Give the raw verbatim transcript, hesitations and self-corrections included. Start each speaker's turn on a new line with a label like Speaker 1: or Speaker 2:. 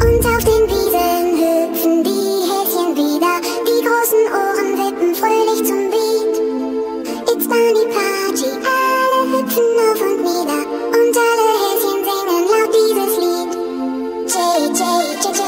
Speaker 1: Und auf den Wiesen hüpfen die Häschen wieder, die großen Ohren wippen fröhlich zum Beat. It's Bunny Party, alle hüpfen auf und nieder und alle Häschen singen laut dieses Lied. J, J, J, J.